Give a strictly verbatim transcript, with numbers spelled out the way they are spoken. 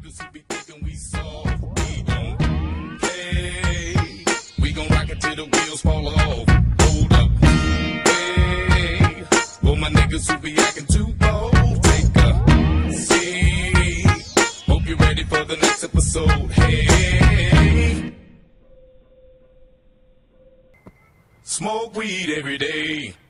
niggas who be thinking we soft, we don't play. We gon' rock it till the wheels fall off. Hold up, hey. Well, my niggas who be acting too bold, take a seat. Hope you're ready for the next episode. Hey, smoke weed every day.